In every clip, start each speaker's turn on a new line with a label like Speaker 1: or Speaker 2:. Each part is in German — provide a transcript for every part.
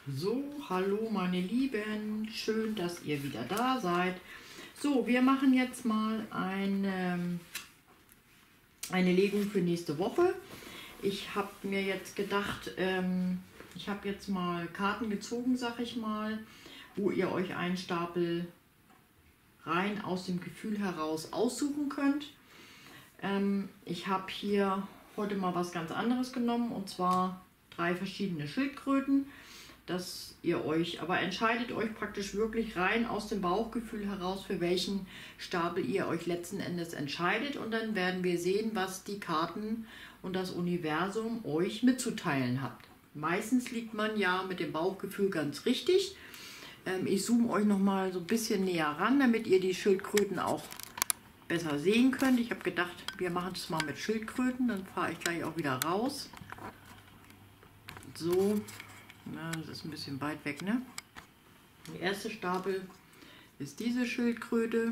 Speaker 1: So, hallo meine Lieben, schön, dass ihr wieder da seid. So, wir machen jetzt mal eine Legung für nächste Woche. Ich habe mir jetzt gedacht, ich habe jetzt mal Karten gezogen, sag ich mal, wo ihr euch einen Stapel rein aus dem Gefühl heraus aussuchen könnt. Ich habe hier heute mal was ganz anderes genommen, und zwar 3 verschiedene Schildkröten, dass ihr euch, aber entscheidet euch praktisch wirklich rein aus dem Bauchgefühl heraus, für welchen Stapel ihr euch letzten Endes entscheidet, und dann werden wir sehen, was die Karten und das Universum euch mitzuteilen habt. Meistens liegt man ja mit dem Bauchgefühl ganz richtig. Ich zoome euch noch mal so ein bisschen näher ran, damit ihr die Schildkröten auch besser sehen könnt. Ich habe gedacht, wir machen es mal mit Schildkröten, dann fahre ich gleich auch wieder raus. So, na, das ist ein bisschen weit weg, ne? Der erste Stapel ist diese Schildkröte.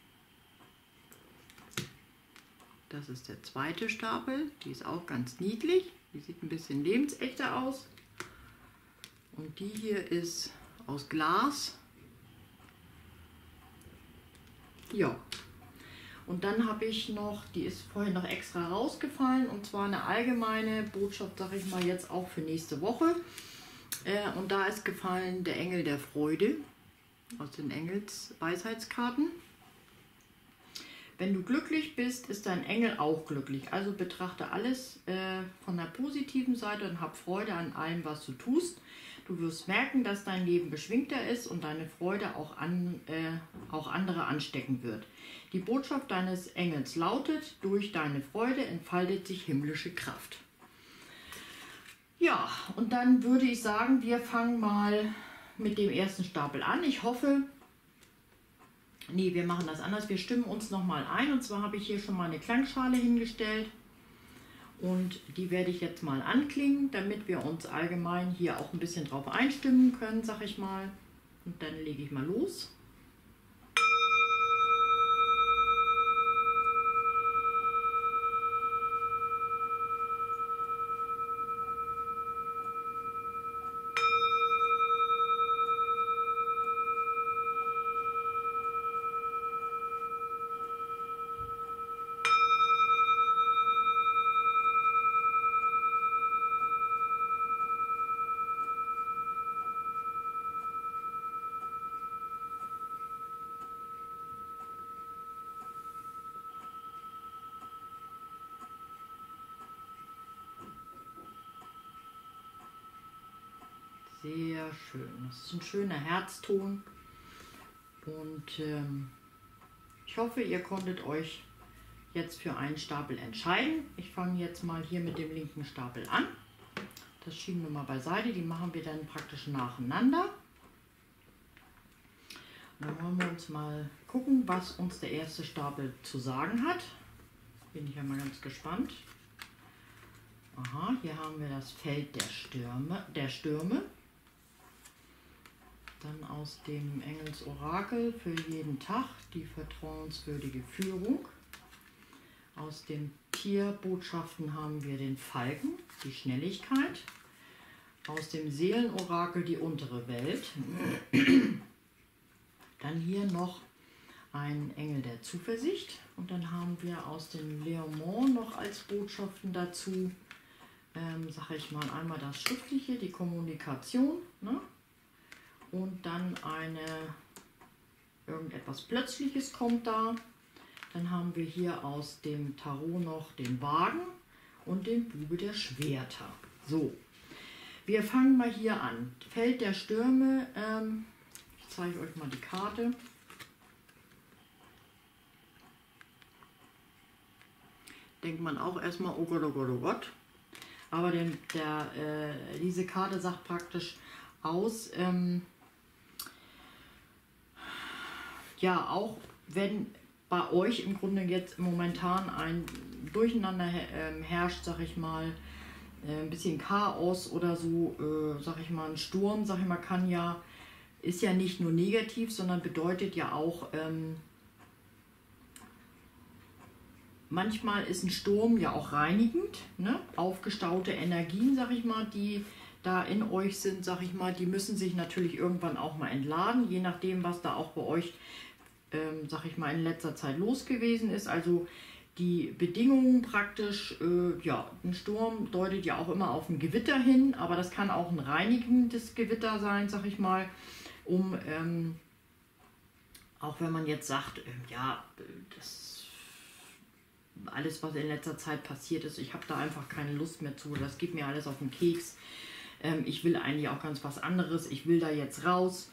Speaker 1: Das ist der zweite Stapel, die ist auch ganz niedlich. Die sieht ein bisschen lebensechter aus. Und die hier ist aus Glas. Ja. Und dann habe ich noch, die ist vorhin noch extra rausgefallen, und zwar eine allgemeine Botschaft, sage ich mal, jetzt auch für nächste Woche. Und da ist gefallen der Engel der Freude aus den Engelsweisheitskarten. Wenn du glücklich bist, ist dein Engel auch glücklich. Also betrachte alles von der positiven Seite und hab Freude an allem, was du tust. Du wirst merken, dass dein Leben beschwingter ist und deine Freude auch andere anstecken wird. Die Botschaft deines Engels lautet: Durch deine Freude entfaltet sich himmlische Kraft. Ja, und dann würde ich sagen, wir fangen mal mit dem ersten Stapel an. Ich hoffe, nee, wir machen das anders. Wir stimmen uns nochmal ein. Und zwar habe ich hier schon mal eine Klangschale hingestellt. Und die werde ich jetzt mal anklingen, damit wir uns allgemein hier auch ein bisschen drauf einstimmen können, sag ich mal. Und dann lege ich mal los. Sehr schön. Das ist ein schöner Herzton. Und ich hoffe, ihr konntet euch jetzt für einen Stapel entscheiden. Ich fange jetzt mal hier mit dem linken Stapel an. Das schieben wir mal beiseite. Die machen wir dann praktisch nacheinander. Und dann wollen wir uns mal gucken, was uns der erste Stapel zu sagen hat. Bin ich ja mal ganz gespannt. Aha, hier haben wir das Feld der Stürme. Dann aus dem Engelsorakel für jeden Tag die vertrauenswürdige Führung. Aus den Tierbotschaften haben wir den Falken, die Schnelligkeit. Aus dem Seelenorakel die untere Welt. Dann hier noch ein Engel der Zuversicht. Und dann haben wir aus dem Leomond noch als Botschaften dazu, sage ich mal, einmal das Schriftliche, die Kommunikation, ne? Und dann irgendetwas Plötzliches kommt da. Dann haben wir hier aus dem Tarot noch den Wagen und den Bube der Schwerter. So, wir fangen mal hier an. Feld der Stürme. Ich zeige euch mal die Karte. Denkt man auch erstmal, oh Gott, oh Gott, oh Gott. Aber diese Karte sagt praktisch aus, ja, auch wenn bei euch im Grunde jetzt momentan ein Durcheinander herrscht, sag ich mal, ein bisschen Chaos oder so, sag ich mal, ein Sturm, sag ich mal, ist ja nicht nur negativ, sondern bedeutet ja auch, manchmal ist ein Sturm ja auch reinigend, ne? Aufgestaute Energien, sag ich mal, die da in euch sind, sag ich mal, die müssen sich natürlich irgendwann auch mal entladen, je nachdem, was da auch bei euch, sag ich mal, in letzter Zeit los gewesen ist. Also die Bedingungen praktisch, ja, ein Sturm deutet ja auch immer auf ein Gewitter hin, aber das kann auch ein reinigendes Gewitter sein, sag ich mal, um, auch wenn man jetzt sagt, ja, das alles, was in letzter Zeit passiert ist, ich habe da einfach keine Lust mehr zu, das geht mir alles auf den Keks, ich will eigentlich auch ganz was anderes, ich will da jetzt raus.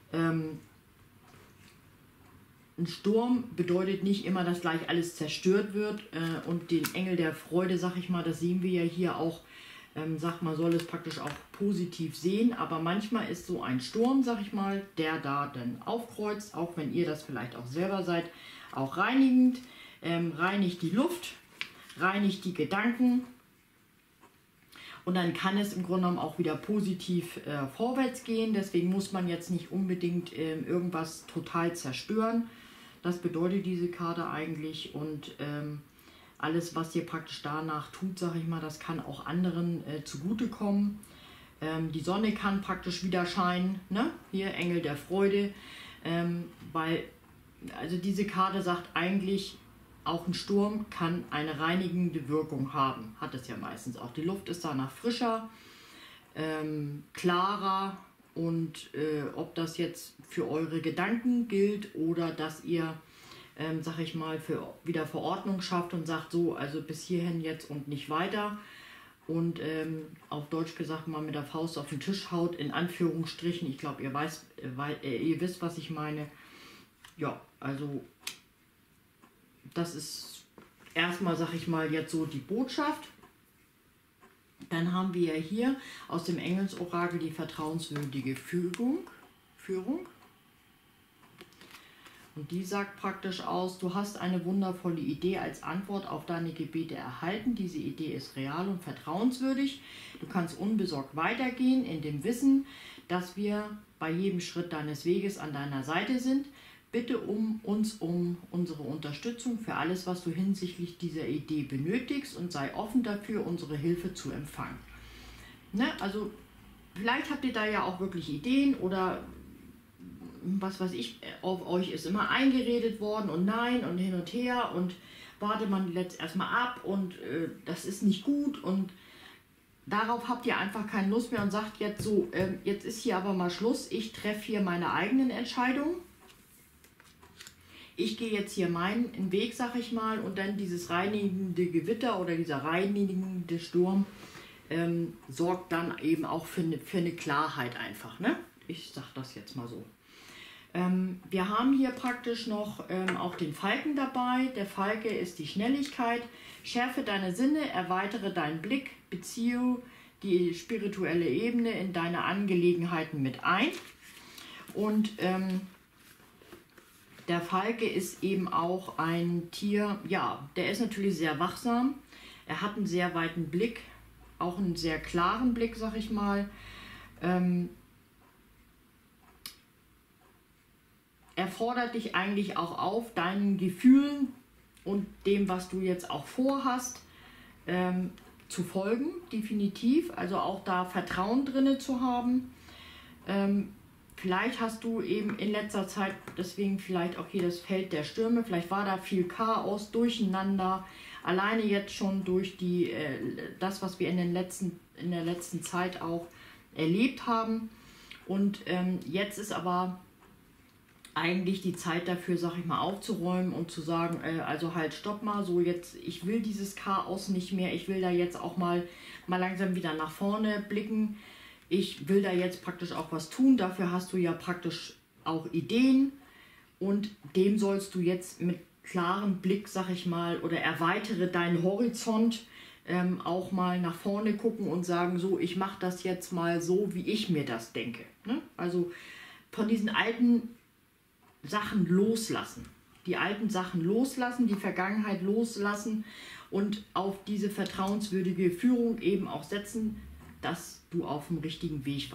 Speaker 1: Ein Sturm bedeutet nicht immer, dass gleich alles zerstört wird, und den Engel der Freude, sag ich mal, das sehen wir ja hier auch, sagt man, soll es praktisch auch positiv sehen, aber manchmal ist so ein Sturm, sag ich mal, der da dann aufkreuzt, auch wenn ihr das vielleicht auch selber seid, auch reinigend, reinigt die Luft, reinigt die Gedanken und dann kann es im Grunde genommen auch wieder positiv vorwärts gehen, deswegen muss man jetzt nicht unbedingt irgendwas total zerstören. Das bedeutet diese Karte eigentlich und alles, was ihr praktisch danach tut, sage ich mal, das kann auch anderen zugutekommen. Die Sonne kann praktisch wieder scheinen, ne? Hier Engel der Freude, weil also diese Karte sagt eigentlich, auch ein Sturm kann eine reinigende Wirkung haben, hat es ja meistens auch. Die Luft ist danach frischer, klarer und ob das jetzt für eure Gedanken gilt oder dass ihr, sag ich mal, für wieder Verordnung schafft und sagt so, also bis hierhin jetzt und nicht weiter und auf Deutsch gesagt mal mit der Faust auf den Tisch haut, in Anführungsstrichen, ich glaube, ihr wisst, was ich meine. Ja, also das ist erstmal, sag ich mal, jetzt so die Botschaft. Dann haben wir ja hier aus dem Engelsorakel die vertrauenswürdige Führung. Und die sagt praktisch aus, du hast eine wundervolle Idee als Antwort auf deine Gebete erhalten. Diese Idee ist real und vertrauenswürdig. Du kannst unbesorgt weitergehen in dem Wissen, dass wir bei jedem Schritt deines Weges an deiner Seite sind. Bitte uns um unsere Unterstützung für alles, was du hinsichtlich dieser Idee benötigst und sei offen dafür, unsere Hilfe zu empfangen. Ne? Also vielleicht habt ihr da ja auch wirklich Ideen oder was weiß ich, auf euch ist immer eingeredet worden und nein und hin und her und wartet man jetzt erstmal ab und das ist nicht gut und darauf habt ihr einfach keine Lust mehr und sagt jetzt so, jetzt ist hier aber mal Schluss, ich treffe hier meine eigenen Entscheidungen. Ich gehe jetzt hier meinen Weg, sag ich mal, und dann dieses reinigende Gewitter oder dieser reinigende Sturm sorgt dann eben auch für eine Klarheit einfach. Ne? Ich sag das jetzt mal so. Wir haben hier praktisch noch auch den Falken dabei. Der Falke ist die Schnelligkeit. Schärfe deine Sinne, erweitere deinen Blick, beziehe die spirituelle Ebene in deine Angelegenheiten mit ein. Und der Falke ist eben auch ein Tier, ja, der ist natürlich sehr wachsam. Er hat einen sehr weiten Blick, auch einen sehr klaren Blick, sag ich mal. Er fordert dich eigentlich auch auf, deinen Gefühlen und dem, was du jetzt auch vorhast, zu folgen, definitiv. Also auch da Vertrauen drinne zu haben. Vielleicht hast du eben in letzter Zeit, deswegen vielleicht auch hier das Feld der Stürme, vielleicht war da viel Chaos, Durcheinander, alleine jetzt schon durch das, was wir in der letzten Zeit auch erlebt haben. Und jetzt ist aber eigentlich die Zeit dafür, sag ich mal, aufzuräumen und zu sagen, also halt stopp mal, so jetzt, ich will dieses Chaos nicht mehr, ich will da jetzt auch mal langsam wieder nach vorne blicken. Ich will da jetzt praktisch auch was tun, dafür hast du ja praktisch auch Ideen und dem sollst du jetzt mit klarem Blick, sag ich mal, oder erweitere deinen Horizont, auch mal nach vorne gucken und sagen, so, ich mache das jetzt mal so, wie ich mir das denke. Ne? Also von diesen alten Sachen loslassen. Die alten Sachen loslassen, die Vergangenheit loslassen und auf diese vertrauenswürdige Führung eben auch setzen, dass du auf dem richtigen Weg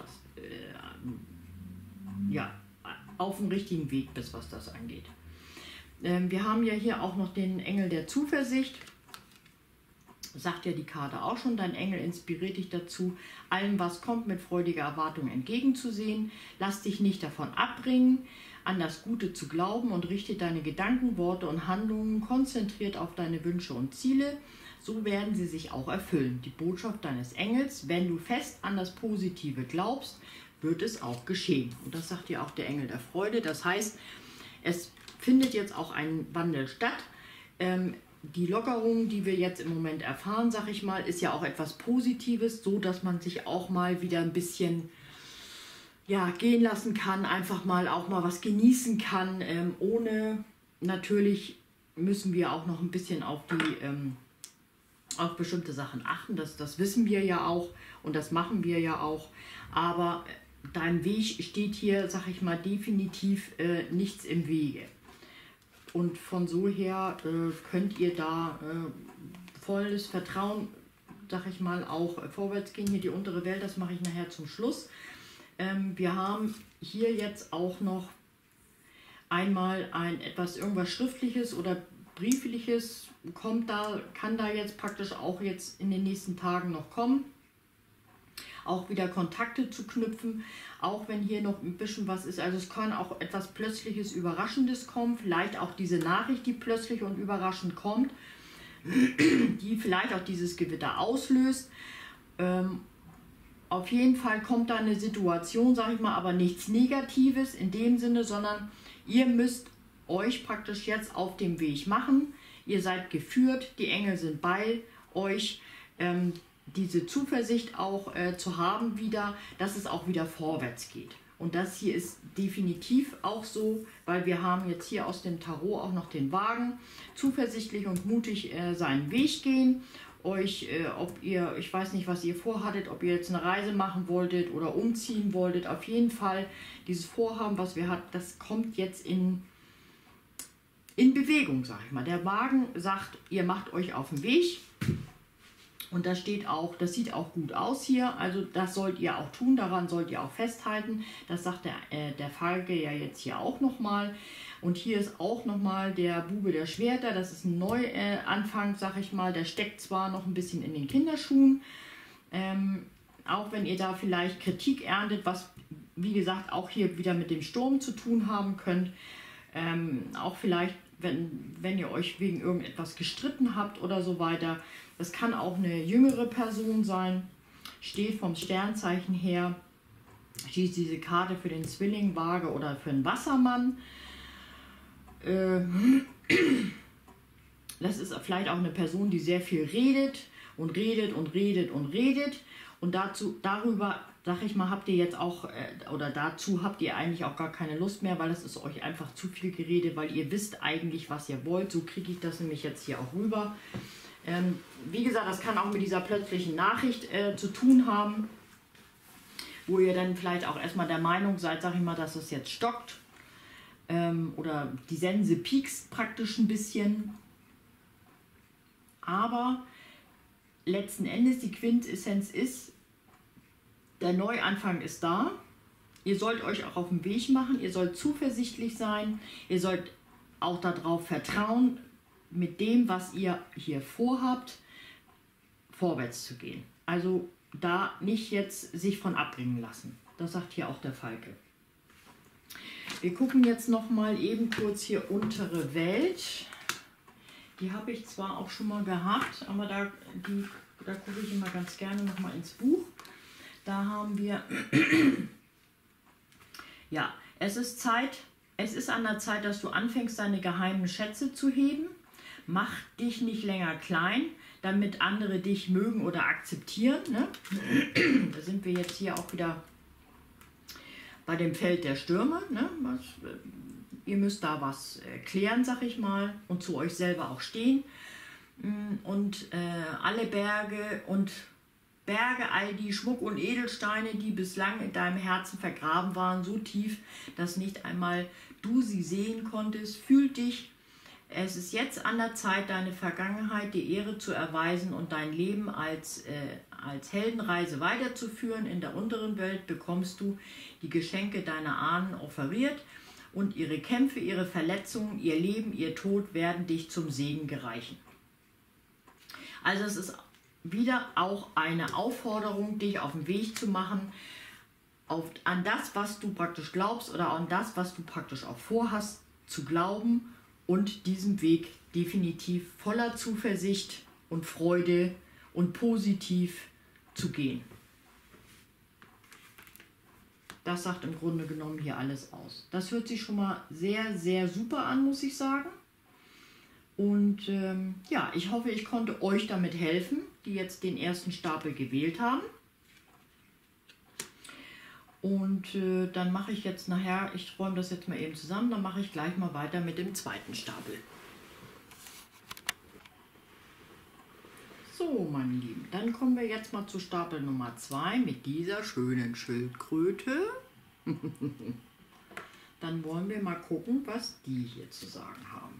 Speaker 1: auf dem richtigen Weg bist, was das angeht. Wir haben ja hier auch noch den Engel der Zuversicht. sagt ja die Karte auch schon, dein Engel inspiriert dich dazu, allem, was kommt, mit freudiger Erwartung entgegenzusehen. Lass dich nicht davon abbringen, an das Gute zu glauben und richte deine Gedanken, Worte und Handlungen konzentriert auf deine Wünsche und Ziele. So werden sie sich auch erfüllen. Die Botschaft deines Engels, wenn du fest an das Positive glaubst, wird es auch geschehen. Und das sagt ja auch der Engel der Freude. Das heißt, es findet jetzt auch ein Wandel statt. Die Lockerung, die wir jetzt im Moment erfahren, sag ich mal, ist ja auch etwas Positives, so dass man sich auch mal wieder ein bisschen gehen lassen kann, einfach mal auch mal was genießen kann, ohne, natürlich müssen wir auch noch ein bisschen auf bestimmte Sachen achten, das wissen wir ja auch und das machen wir ja auch, aber deinem Weg steht hier, sag ich mal, definitiv nichts im Wege. Und von so her könnt ihr da volles Vertrauen, sag ich mal, auch vorwärts gehen. Hier die untere Welt, das mache ich nachher zum Schluss. Wir haben hier jetzt auch noch einmal irgendwas Schriftliches oder Briefliches, kann da jetzt praktisch auch jetzt in den nächsten Tagen noch kommen. Auch wieder Kontakte zu knüpfen, auch wenn hier noch ein bisschen was ist. Also es kann auch etwas Plötzliches, Überraschendes kommen. Vielleicht auch diese Nachricht, die plötzlich und überraschend kommt, die vielleicht auch dieses Gewitter auslöst. Auf jeden Fall kommt da eine Situation, sage ich mal, aber nichts Negatives in dem Sinne, sondern ihr müsst euch praktisch jetzt auf dem Weg machen. Ihr seid geführt, die Engel sind bei euch. Diese Zuversicht auch zu haben wieder, dass es auch wieder vorwärts geht. Und das hier ist definitiv auch so, weil wir haben jetzt hier aus dem Tarot auch noch den Wagen. Zuversichtlich und mutig seinen Weg gehen. Ich weiß nicht, was ihr vorhattet, ob ihr jetzt eine Reise machen wolltet oder umziehen wolltet. Auf jeden Fall, dieses Vorhaben, was wir hatten, das kommt jetzt in Bewegung, sag ich mal. Der Wagen sagt, ihr macht euch auf den Weg. Und da steht auch, das sieht auch gut aus hier, also das sollt ihr auch tun, daran sollt ihr auch festhalten. Das sagt der Falke ja jetzt hier auch nochmal. Und hier ist auch nochmal der Bube der Schwerter, das ist ein Neuanfang, sag ich mal. Der steckt zwar noch ein bisschen in den Kinderschuhen, auch wenn ihr da vielleicht Kritik erntet, was wie gesagt auch hier wieder mit dem Sturm zu tun haben könnt. Auch vielleicht, wenn ihr euch wegen irgendetwas gestritten habt oder so weiter. Das kann auch eine jüngere Person sein, steht vom Sternzeichen her, steht diese Karte für den Zwilling, Waage oder für den Wassermann. Das ist vielleicht auch eine Person, die sehr viel redet und redet und redet und redet. Und darüber, sag ich mal, habt ihr jetzt auch, oder dazu habt ihr eigentlich auch gar keine Lust mehr, weil das ist euch einfach zu viel Gerede, weil ihr wisst eigentlich, was ihr wollt. So kriege ich das nämlich jetzt hier auch rüber. Wie gesagt, das kann auch mit dieser plötzlichen Nachricht zu tun haben, wo ihr dann vielleicht auch erstmal der Meinung seid, sag ich mal, dass es jetzt stockt oder die Sense piekst praktisch ein bisschen. Aber letzten Endes die Quintessenz ist, der Neuanfang ist da. Ihr sollt euch auch auf den Weg machen, ihr sollt zuversichtlich sein, ihr sollt auch darauf vertrauen, mit dem, was ihr hier vorhabt, vorwärts zu gehen. Also da nicht jetzt sich von abbringen lassen. Das sagt hier auch der Falke. Wir gucken jetzt noch mal eben kurz hier untere Welt. Die habe ich zwar auch schon mal gehabt, aber da gucke ich immer ganz gerne noch mal ins Buch. Da haben wir, ja, es ist an der Zeit, dass du anfängst, deine geheimen Schätze zu heben. Mach dich nicht länger klein, damit andere dich mögen oder akzeptieren. Ne? Da sind wir jetzt hier auch wieder bei dem Feld der Stürme. Ne? Ihr müsst da was klären, sag ich mal, und zu euch selber auch stehen. Und alle Berge, all die Schmuck und Edelsteine, die bislang in deinem Herzen vergraben waren, so tief, dass nicht einmal du sie sehen konntest, fühlt dich. Es ist jetzt an der Zeit, deine Vergangenheit die Ehre zu erweisen und dein Leben als Heldenreise weiterzuführen. In der unteren Welt bekommst du die Geschenke deiner Ahnen offeriert und ihre Kämpfe, ihre Verletzungen, ihr Leben, ihr Tod werden dich zum Segen gereichen. Also es ist wieder auch eine Aufforderung, dich auf den Weg zu machen, an das, was du praktisch glaubst oder an das, was du praktisch auch vorhast, zu glauben und diesen Weg definitiv voller Zuversicht und Freude und positiv zu gehen. Das sagt im Grunde genommen hier alles aus. Das hört sich schon mal sehr, sehr super an, muss ich sagen. Und ja, ich hoffe, ich konnte euch damit helfen, die jetzt den ersten Stapel gewählt haben. Und dann mache ich jetzt nachher, ich räume das jetzt mal eben zusammen, dann mache ich gleich mal weiter mit dem zweiten Stapel. So, meine Lieben, dann kommen wir jetzt mal zu Stapel Nummer 2 mit dieser schönen Schildkröte. Dann wollen wir mal gucken, was die hier zu sagen haben.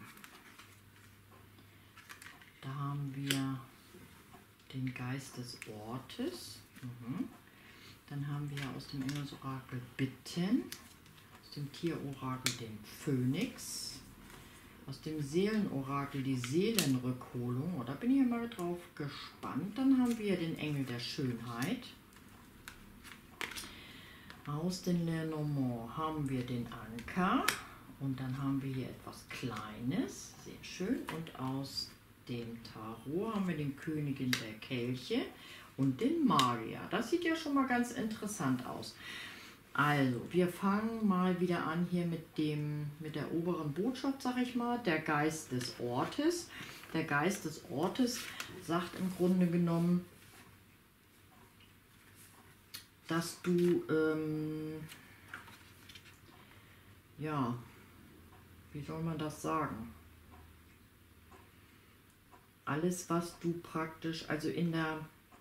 Speaker 1: Da haben wir den Geist des Ortes. Dann haben wir aus dem Engelsorakel Bitten, aus dem Tierorakel den Phönix, aus dem Seelenorakel die Seelenrückholung. Oh, da bin ich ja mal drauf gespannt. Dann haben wir den Engel der Schönheit. Aus dem Lenormand haben wir den Anker. Und dann haben wir hier etwas Kleines, sehr schön. Und aus dem Tarot haben wir den Königin der Kelche und den Magier. Das sieht ja schon mal ganz interessant aus. Also, wir fangen mal wieder an hier mit der oberen Botschaft, sag ich mal, der Geist des Ortes. Der Geist des Ortes sagt im Grunde genommen, dass du, ja, wie soll man das sagen? Alles, was du praktisch, also in der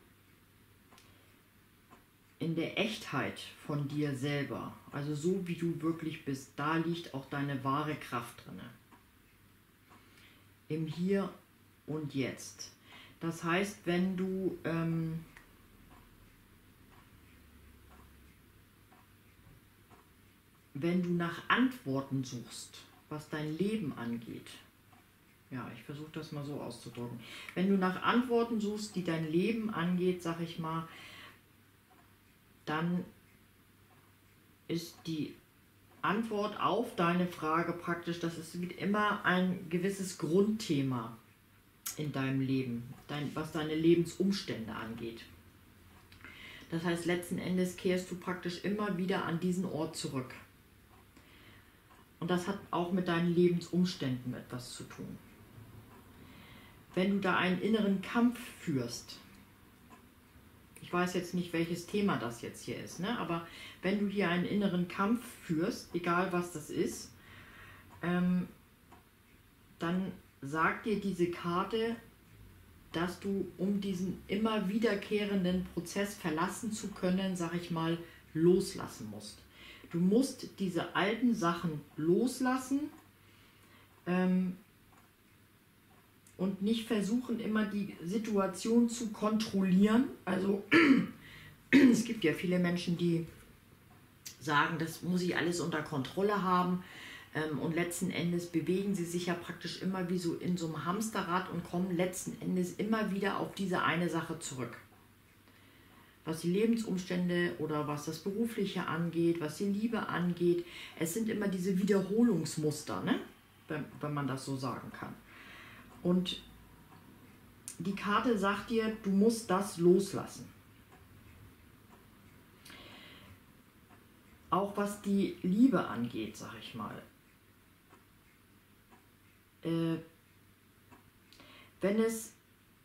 Speaker 1: Echtheit von dir selber, also so wie du wirklich bist, da liegt auch deine wahre Kraft drin. Im Hier und Jetzt. Das heißt, wenn du nach Antworten suchst, was dein Leben angeht, ja, ich versuche das mal so auszudrücken. Wenn du nach Antworten suchst, die dein Leben angeht, sag ich mal, dann ist die Antwort auf deine Frage praktisch, das ist immer ein gewisses Grundthema in deinem Leben, was deine Lebensumstände angeht. Das heißt, letzten Endes kehrst du praktisch immer wieder an diesen Ort zurück. Und das hat auch mit deinen Lebensumständen etwas zu tun. Wenn du da einen inneren Kampf führst, ich weiß jetzt nicht, welches Thema das jetzt hier ist, ne? Aber wenn du hier einen inneren Kampf führst, egal was das ist, dann sagt dir diese Karte, dass du, um diesen immer wiederkehrenden Prozess verlassen zu können, sag ich mal, loslassen musst. Du musst diese alten Sachen loslassen, und nicht versuchen, immer die Situation zu kontrollieren. Also es gibt ja viele Menschen, die sagen, das muss ich alles unter Kontrolle haben. Und letzten Endes bewegen sie sich ja praktisch immer wie so in so einem Hamsterrad und kommen letzten Endes immer wieder auf diese eine Sache zurück. Was die Lebensumstände oder was das Berufliche angeht, was die Liebe angeht. Es sind immer diese Wiederholungsmuster, ne? Wenn man das so sagen kann. Und die Karte sagt dir, du musst das loslassen. Auch was die Liebe angeht, sag ich mal. Wenn es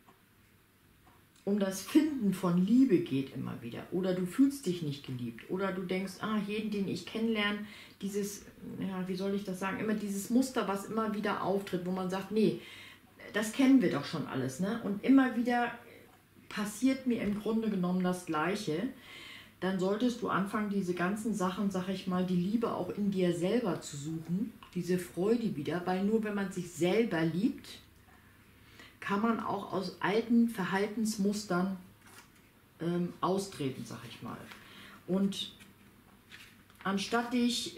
Speaker 1: um das Finden von Liebe geht immer wieder, oder du fühlst dich nicht geliebt, oder du denkst, jeden, den ich kennenlerne, dieses, ja, wie soll ich das sagen, immer dieses Muster, was immer wieder auftritt, wo man sagt, nee, das kennen wir doch schon alles, ne? Und immer wieder passiert mir im Grunde genommen das Gleiche. Dann solltest du anfangen, diese ganzen Sachen, sag ich mal, die Liebe auch in dir selber zu suchen, diese Freude wieder, weil nur wenn man sich selber liebt, kann man auch aus alten Verhaltensmustern austreten, sag ich mal. Und anstatt dich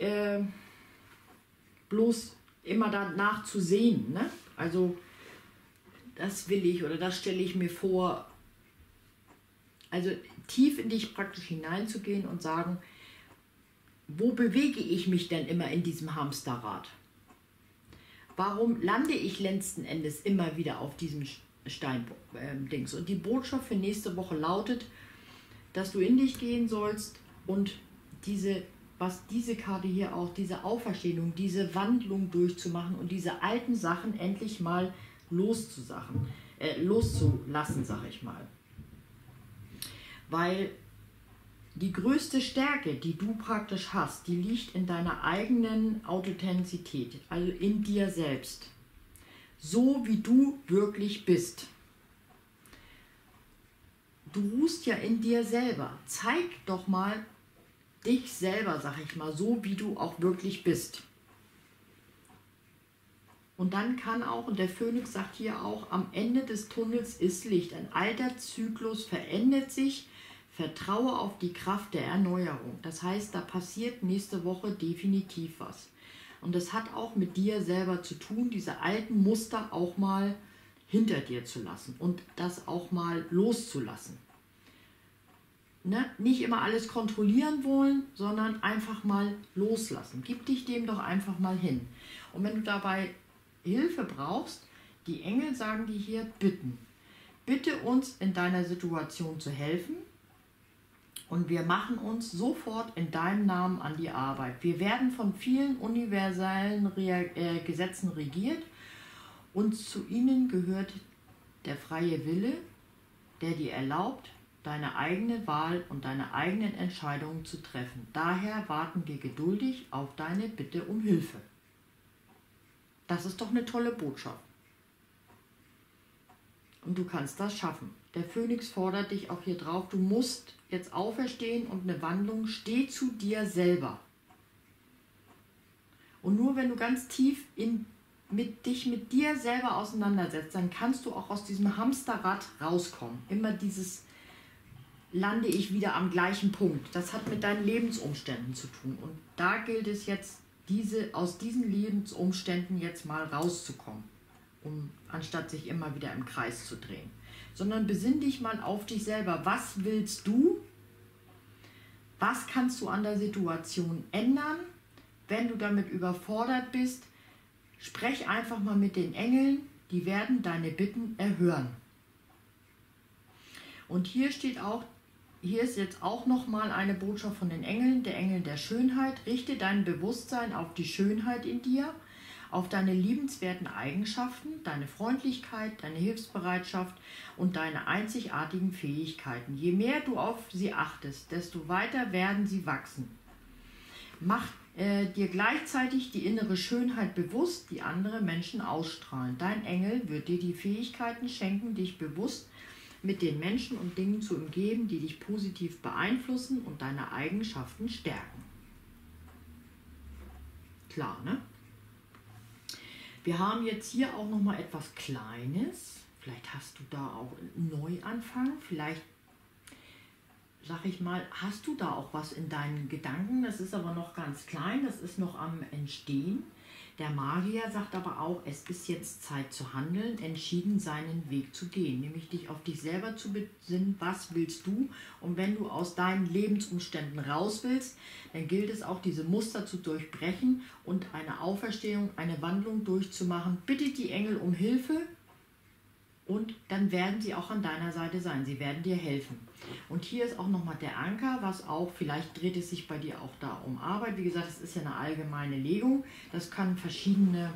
Speaker 1: bloß immer danach zu sehen, ne? Also das will ich oder das stelle ich mir vor. Also tief in dich praktisch hineinzugehen und sagen, wo bewege ich mich denn immer in diesem Hamsterrad? Warum lande ich letzten Endes immer wieder auf diesem Stein-Dings? Und die Botschaft für nächste Woche lautet, dass du in dich gehen sollst und was diese Karte hier auch, diese Auferstehung, diese Wandlung durchzumachen und diese alten Sachen endlich mal loszulassen, sag ich mal. Weil die größte Stärke, die du praktisch hast, die liegt in deiner eigenen Authentizität, also in dir selbst. So wie du wirklich bist. Du ruhst ja in dir selber. Zeig doch mal dich selber, sag ich mal, so wie du auch wirklich bist. Und dann kann auch, und der Phönix sagt hier auch, am Ende des Tunnels ist Licht. Ein alter Zyklus verändert sich. Vertraue auf die Kraft der Erneuerung. Das heißt, da passiert nächste Woche definitiv was. Und das hat auch mit dir selber zu tun, diese alten Muster auch mal hinter dir zu lassen und das auch mal loszulassen. Ne? Nicht immer alles kontrollieren wollen, sondern einfach mal loslassen. Gib dich dem doch einfach mal hin. Und wenn du dabei Hilfe brauchst, die Engel sagen dir hier, bitten. Bitte uns in deiner Situation zu helfen. Und wir machen uns sofort in deinem Namen an die Arbeit. Wir werden von vielen universellen Gesetzen regiert und zu ihnen gehört der freie Wille, der dir erlaubt, deine eigene Wahl und deine eigenen Entscheidungen zu treffen. Daher warten wir geduldig auf deine Bitte um Hilfe. Das ist doch eine tolle Botschaft. Und du kannst das schaffen. Der Phönix fordert dich auch hier drauf, du musst jetzt auferstehen und eine Wandlung, steh zu dir selber. Und nur wenn du ganz tief dich mit dir selber auseinandersetzt, dann kannst du auch aus diesem Hamsterrad rauskommen. Immer dieses, lande ich wieder am gleichen Punkt. Das hat mit deinen Lebensumständen zu tun. Und da gilt es jetzt, aus diesen Lebensumständen jetzt mal rauszukommen, anstatt sich immer wieder im Kreis zu drehen. Sondern besinn dich mal auf dich selber. Was willst du? Was kannst du an der Situation ändern? Wenn du damit überfordert bist, sprech einfach mal mit den Engeln, die werden deine Bitten erhören. Und hier ist jetzt auch nochmal eine Botschaft von den Engeln, der Engel der Schönheit. Richte dein Bewusstsein auf die Schönheit in dir, auf deine liebenswerten Eigenschaften, deine Freundlichkeit, deine Hilfsbereitschaft und deine einzigartigen Fähigkeiten. Je mehr du auf sie achtest, desto weiter werden sie wachsen. Mach dir gleichzeitig die innere Schönheit bewusst, die andere Menschen ausstrahlen. Dein Engel wird dir die Fähigkeiten schenken, dich bewusst mit den Menschen und Dingen zu umgeben, die dich positiv beeinflussen und deine Eigenschaften stärken. Klar, ne? Wir haben jetzt hier auch noch mal etwas Kleines. Vielleicht hast du da auch einen Neuanfang. Vielleicht, sag ich mal, hast du da auch was in deinen Gedanken. Das ist aber noch ganz klein. Das ist noch am Entstehen. Der Magier sagt aber auch, es ist jetzt Zeit zu handeln, entschieden seinen Weg zu gehen. Nämlich dich auf dich selber zu besinnen, was willst du? Und wenn du aus deinen Lebensumständen raus willst, dann gilt es auch, diese Muster zu durchbrechen und eine Auferstehung, eine Wandlung durchzumachen. Bitte die Engel um Hilfe und dann werden sie auch an deiner Seite sein. Sie werden dir helfen. Und hier ist auch nochmal der Anker, was auch, vielleicht dreht es sich bei dir auch da um Arbeit. Wie gesagt, es ist ja eine allgemeine Legung. Das kann verschiedene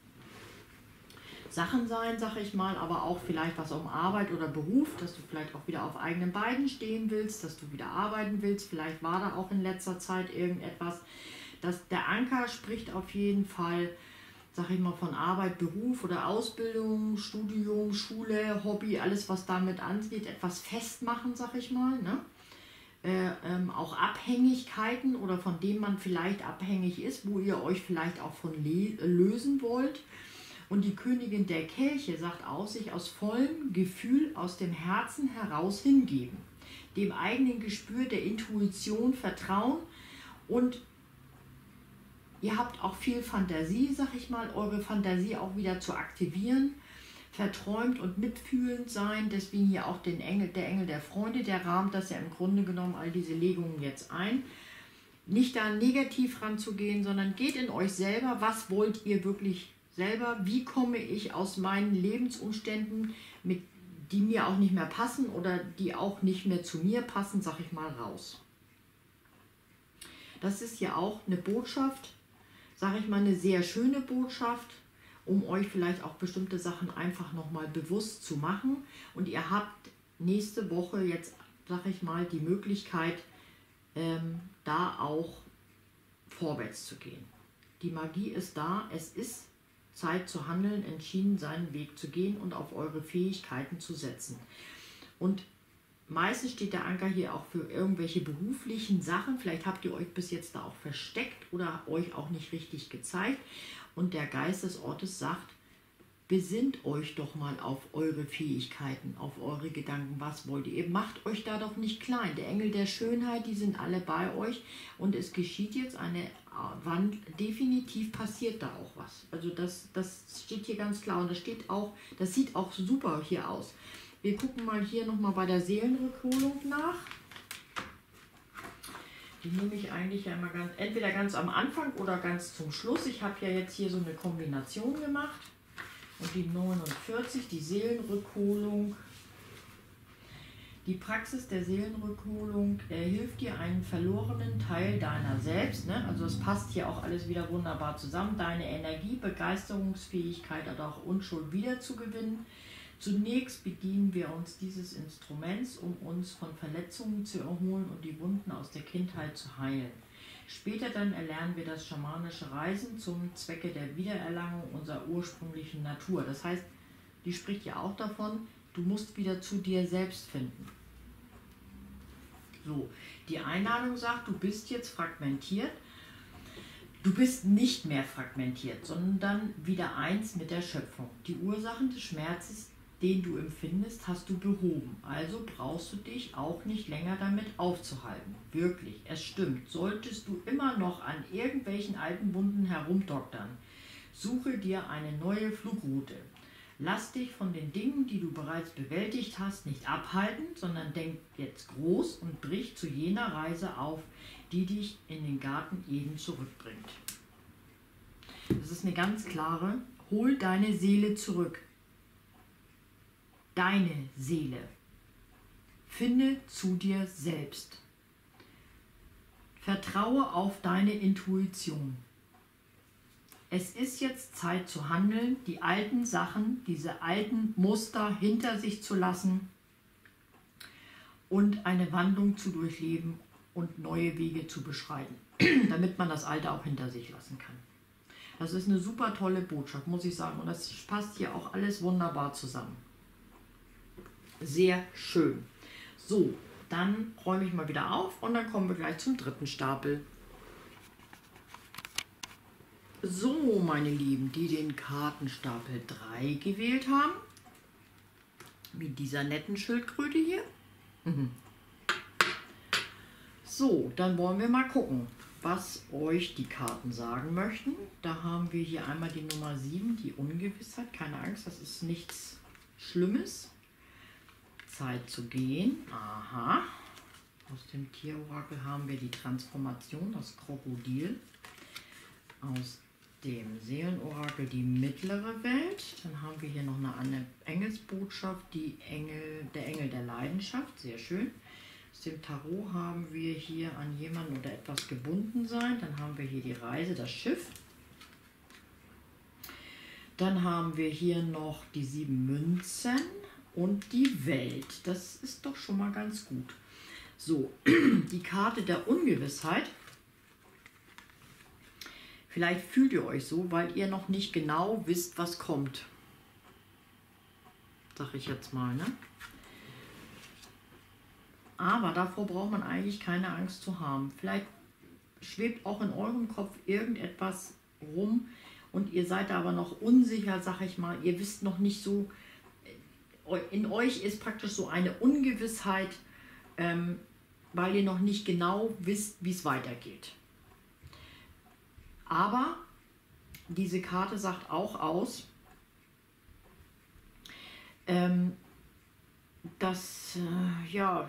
Speaker 1: Sachen sein, sag ich mal, aber auch vielleicht was um Arbeit oder Beruf, dass du vielleicht auch wieder auf eigenen Beinen stehen willst, dass du wieder arbeiten willst. Vielleicht war da auch in letzter Zeit irgendetwas. Der Anker spricht auf jeden Fall, sag ich mal, von Arbeit, Beruf oder Ausbildung, Studium, Schule, Hobby, alles was damit angeht, etwas festmachen, sag ich mal, ne? Auch Abhängigkeiten oder von denen man vielleicht abhängig ist, wo ihr euch vielleicht auch von lösen wollt. Und die Königin der Kelche sagt auch, sich aus vollem Gefühl aus dem Herzen heraus hingeben, dem eigenen Gespür der Intuition vertrauen und ihr habt auch viel Fantasie, sag ich mal, eure Fantasie auch wieder zu aktivieren. verträumt und mitfühlend sein. Deswegen hier auch der Engel der Freunde, der rahmt das ja im Grunde genommen all diese Legungen jetzt ein. Nicht da negativ ranzugehen, sondern geht in euch selber. Was wollt ihr wirklich selber? Wie komme ich aus meinen Lebensumständen, die mir auch nicht mehr passen oder die auch nicht mehr zu mir passen, sag ich mal, raus? Das ist ja auch eine Botschaft, sag ich mal, eine sehr schöne Botschaft, um euch vielleicht auch bestimmte Sachen einfach nochmal bewusst zu machen. Und ihr habt nächste Woche jetzt, sag ich mal, die Möglichkeit, da auch vorwärts zu gehen. Die Magie ist da, es ist Zeit zu handeln, entschieden seinen Weg zu gehen und auf eure Fähigkeiten zu setzen. Und meistens steht der Anker hier auch für irgendwelche beruflichen Sachen. Vielleicht habt ihr euch bis jetzt da auch versteckt oder euch auch nicht richtig gezeigt. Und der Geist des Ortes sagt, besinnt euch doch mal auf eure Fähigkeiten, auf eure Gedanken. Was wollt ihr? Ihr macht euch da doch nicht klein. Der Engel der Schönheit, die sind alle bei euch. Und es geschieht jetzt eine Wandlung. Definitiv passiert da auch was. Also das steht hier ganz klar. Und das sieht auch super hier aus. Wir gucken mal hier nochmal bei der Seelenrückholung nach. Die nehme ich eigentlich ja immer entweder ganz am Anfang oder ganz zum Schluss. Ich habe ja jetzt hier so eine Kombination gemacht. Und die 49, die Seelenrückholung. Die Praxis der Seelenrückholung hilft dir, einen verlorenen Teil deiner selbst, ne? Also es passt hier auch alles wieder wunderbar zusammen, deine Energie, Begeisterungsfähigkeit oder auch Unschuld wiederzugewinnen. Zunächst bedienen wir uns dieses Instruments, um uns von Verletzungen zu erholen und die Wunden aus der Kindheit zu heilen. Später dann erlernen wir das schamanische Reisen zum Zwecke der Wiedererlangung unserer ursprünglichen Natur. Das heißt, die spricht ja auch davon, du musst wieder zu dir selbst finden. So, die Einladung sagt, du bist jetzt fragmentiert. Du bist nicht mehr fragmentiert, sondern wieder eins mit der Schöpfung. Die Ursachen des Schmerzes, den du empfindest, hast du behoben. Also brauchst du dich auch nicht länger damit aufzuhalten. Wirklich, es stimmt. Solltest du immer noch an irgendwelchen alten Wunden herumdoktern, suche dir eine neue Flugroute. Lass dich von den Dingen, die du bereits bewältigt hast, nicht abhalten, sondern denk jetzt groß und brich zu jener Reise auf, die dich in den Garten Eden zurückbringt. Das ist eine ganz klare, hol deine Seele zurück. Deine Seele. Finde zu dir selbst. Vertraue auf deine Intuition. Es ist jetzt Zeit zu handeln, die alten Sachen, diese alten Muster hinter sich zu lassen und eine Wandlung zu durchleben und neue Wege zu beschreiten, damit man das Alte auch hinter sich lassen kann. Das ist eine super tolle Botschaft, muss ich sagen. Und das passt hier auch alles wunderbar zusammen. Sehr schön. So, dann räume ich mal wieder auf und dann kommen wir gleich zum dritten Stapel. So, meine Lieben, die den Kartenstapel 3 gewählt haben, mit dieser netten Schildkröte hier. So, dann wollen wir mal gucken, was euch die Karten sagen möchten. Da haben wir hier einmal die Nummer 7, die Ungewissheit. Keine Angst, das ist nichts Schlimmes. Zeit zu gehen. Aha. Aus dem Tierorakel haben wir die Transformation, das Krokodil. Aus dem Seelenorakel die mittlere Welt. Dann haben wir hier noch eine Engelsbotschaft, der Engel der Leidenschaft. Sehr schön. Aus dem Tarot haben wir hier an jemanden oder etwas gebunden sein. Dann haben wir hier die Reise, das Schiff. Dann haben wir hier noch die 7 Münzen und die Welt. Das ist doch schon mal ganz gut. So, die Karte der Ungewissheit. Vielleicht fühlt ihr euch so, weil ihr noch nicht genau wisst, was kommt. Sag ich jetzt mal, ne? Aber davor braucht man eigentlich keine Angst zu haben. Vielleicht schwebt auch in eurem Kopf irgendetwas rum und ihr seid aber noch unsicher, sag ich mal. Ihr wisst noch nicht so, in euch ist praktisch so eine Ungewissheit, weil ihr noch nicht genau wisst, wie es weitergeht. Aber diese Karte sagt auch aus, dass, ja,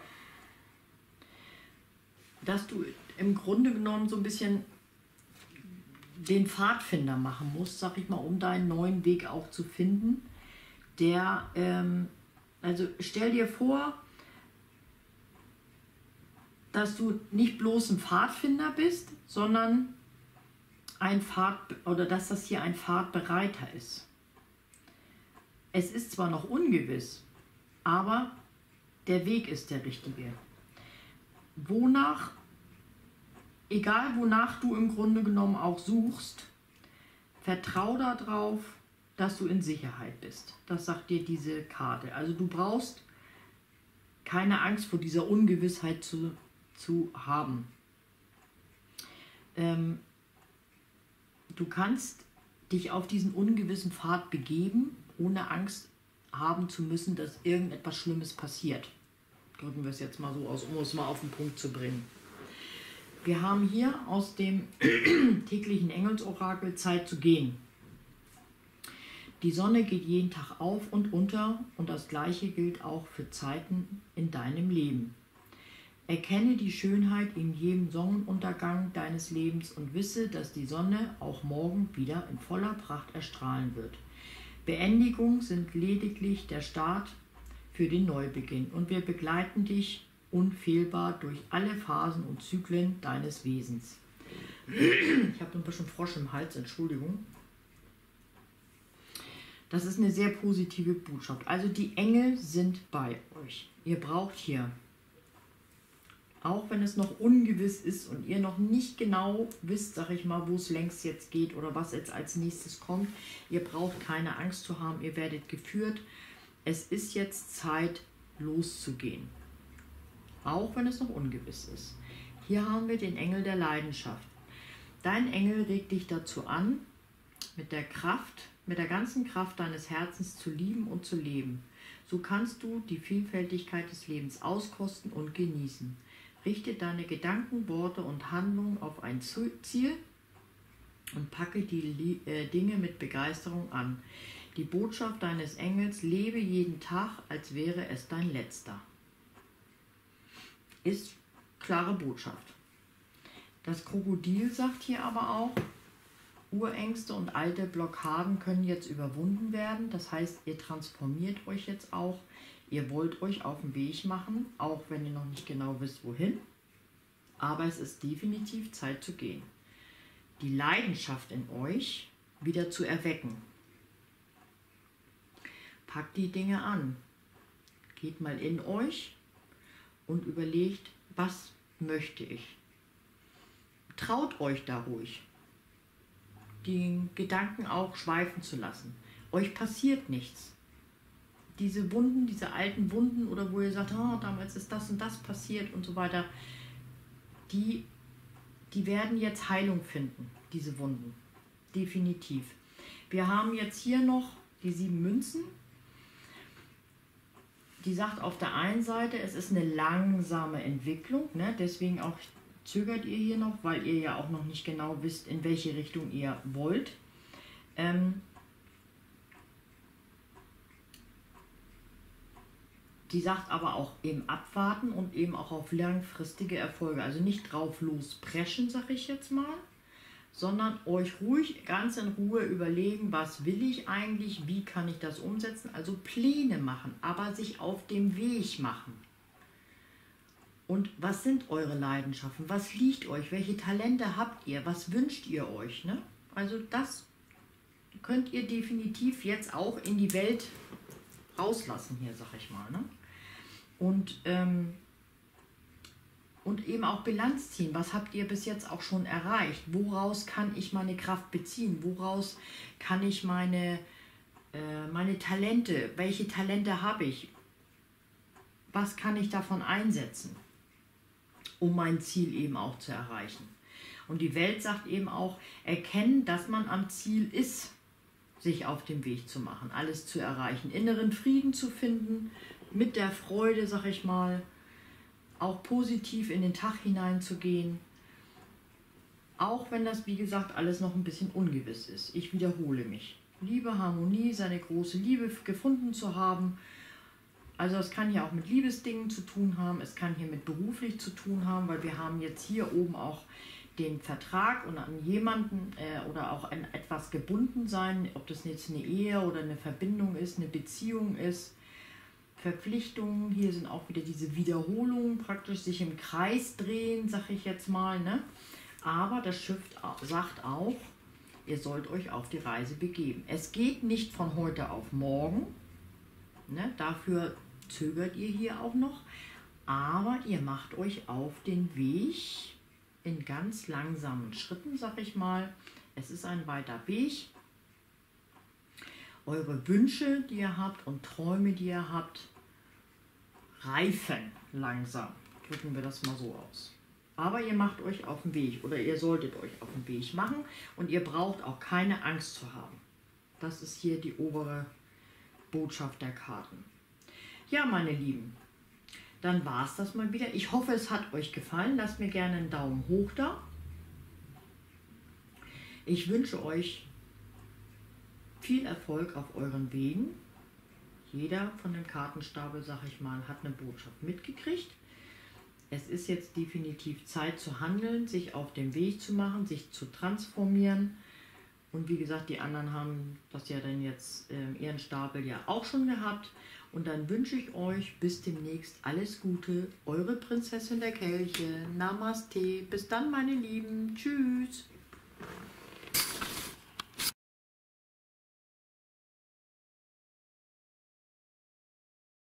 Speaker 1: dass du im Grunde genommen so ein bisschen den Pfadfinder machen musst, sag ich mal, um deinen neuen Weg auch zu finden. Der, also stell dir vor, dass du nicht bloß ein Pfadfinder bist, sondern ein oder dass das hier ein Pfadbereiter ist. Es ist zwar noch ungewiss, aber der Weg ist der richtige. Egal wonach du im Grunde genommen auch suchst, vertrau darauf, dass du in Sicherheit bist. Das sagt dir diese Karte. Also du brauchst keine Angst vor dieser Ungewissheit zu haben. Du kannst dich auf diesen ungewissen Pfad begeben, ohne Angst haben zu müssen, dass irgendetwas Schlimmes passiert. Drücken wir es jetzt mal so aus, um es mal auf den Punkt zu bringen. Wir haben hier aus dem täglichen Engelsorakel Zeit zu gehen. Die Sonne geht jeden Tag auf und unter und das Gleiche gilt auch für Zeiten in deinem Leben. Erkenne die Schönheit in jedem Sonnenuntergang deines Lebens und wisse, dass die Sonne auch morgen wieder in voller Pracht erstrahlen wird. Beendigungen sind lediglich der Start für den Neubeginn und wir begleiten dich unfehlbar durch alle Phasen und Zyklen deines Wesens. Ich habe ein bisschen Frosch im Hals, Entschuldigung. Das ist eine sehr positive Botschaft. Also die Engel sind bei euch. Ihr braucht hier, auch wenn es noch ungewiss ist und ihr noch nicht genau wisst, sag ich mal, wo es längst jetzt geht oder was jetzt als nächstes kommt, ihr braucht keine Angst zu haben, ihr werdet geführt. Es ist jetzt Zeit, loszugehen. Auch wenn es noch ungewiss ist. Hier haben wir den Engel der Leidenschaft. Dein Engel regt dich dazu an, mit der ganzen Kraft deines Herzens zu lieben und zu leben. So kannst du die Vielfältigkeit des Lebens auskosten und genießen. Richte deine Gedanken, Worte und Handlungen auf ein Ziel und packe die Dinge mit Begeisterung an. Die Botschaft deines Engels: lebe jeden Tag, als wäre es dein letzter. Ist klare Botschaft. Das Krokodil sagt hier aber auch, Urängste und alte Blockaden können jetzt überwunden werden. Das heißt, ihr transformiert euch jetzt auch. Ihr wollt euch auf den Weg machen, auch wenn ihr noch nicht genau wisst, wohin. Aber es ist definitiv Zeit zu gehen. Die Leidenschaft in euch wieder zu erwecken. Packt die Dinge an. Geht mal in euch und überlegt, was möchte ich. Traut euch da ruhig, den Gedanken auch schweifen zu lassen. Euch passiert nichts. Diese Wunden, diese alten Wunden oder wo ihr sagt, oh, damals ist das und das passiert und so weiter, die werden jetzt Heilung finden, diese Wunden. Definitiv. Wir haben jetzt hier noch die 7 Münzen. Die sagt auf der einen Seite, es ist eine langsame Entwicklung, ne? Deswegen auch zögert ihr hier noch, weil ihr ja auch noch nicht genau wisst, in welche Richtung ihr wollt. Die sagt aber auch eben abwarten und eben auch auf langfristige Erfolge. Also nicht drauf lospreschen, sag ich jetzt mal, sondern euch ruhig ganz in Ruhe überlegen, was will ich eigentlich, wie kann ich das umsetzen. Also Pläne machen, aber sich auf dem Weg machen. Und was sind eure Leidenschaften? Was liegt euch? Welche Talente habt ihr? Was wünscht ihr euch? Ne? Also das könnt ihr definitiv jetzt auch in die Welt rauslassen hier, sag ich mal. Ne? Und eben auch Bilanz ziehen. Was habt ihr bis jetzt auch schon erreicht? Woraus kann ich meine Kraft beziehen? Woraus kann ich meine Talente, welche Talente habe ich? Was kann ich davon einsetzen, um mein Ziel eben auch zu erreichen? Und die Welt sagt eben auch, erkennen, dass man am Ziel ist, sich auf den Weg zu machen, alles zu erreichen, inneren Frieden zu finden, mit der Freude, sag ich mal, auch positiv in den Tag hineinzugehen, auch wenn das, wie gesagt, alles noch ein bisschen ungewiss ist. Ich wiederhole mich. Liebe, Harmonie, seine große Liebe gefunden zu haben. Also es kann hier auch mit Liebesdingen zu tun haben, es kann hier mit beruflich zu tun haben, weil wir haben jetzt hier oben auch den Vertrag und an jemanden oder auch an etwas gebunden sein, ob das jetzt eine Ehe oder eine Verbindung ist, eine Beziehung ist, Verpflichtungen, hier sind auch wieder diese Wiederholungen, praktisch sich im Kreis drehen, sag ich jetzt mal, ne? Aber das Schiff sagt auch, ihr sollt euch auf die Reise begeben. Es geht nicht von heute auf morgen, ne? Dafür zögert ihr hier auch noch, aber ihr macht euch auf den Weg in ganz langsamen Schritten, sag ich mal. Es ist ein weiter Weg. Eure Wünsche, die ihr habt und Träume, die ihr habt, reifen langsam. Drücken wir das mal so aus. Aber ihr macht euch auf den Weg oder ihr solltet euch auf den Weg machen und ihr braucht auch keine Angst zu haben. Das ist hier die obere Botschaft der Karten. Ja, meine Lieben, dann war es das mal wieder. Ich hoffe, es hat euch gefallen. Lasst mir gerne einen Daumen hoch da. Ich wünsche euch viel Erfolg auf euren Wegen. Jeder von dem Kartenstapel, sag ich mal, hat eine Botschaft mitgekriegt. Es ist jetzt definitiv Zeit zu handeln, sich auf den Weg zu machen, sich zu transformieren. Und wie gesagt, die anderen haben das ja dann jetzt ihren Stapel ja auch schon gehabt. Und dann wünsche ich euch bis demnächst alles Gute. Eure Prinzessin der Kelche. Namaste. Bis dann, meine Lieben. Tschüss.